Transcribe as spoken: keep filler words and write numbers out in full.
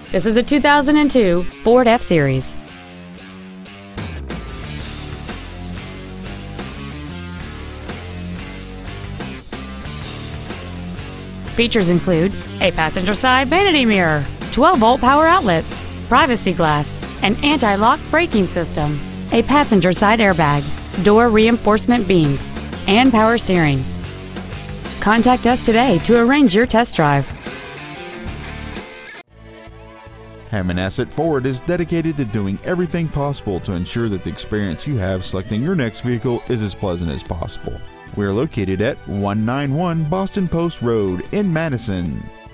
This is a two thousand two Ford F-Series. Features include a passenger side vanity mirror, twelve volt power outlets, privacy glass, an anti-lock braking system, a passenger side airbag, door reinforcement beams, and power steering. Contact us today to arrange your test drive. Hammonasset Ford is dedicated to doing everything possible to ensure that the experience you have selecting your next vehicle is as pleasant as possible. We are located at one ninety-one Boston Post Road in Madison.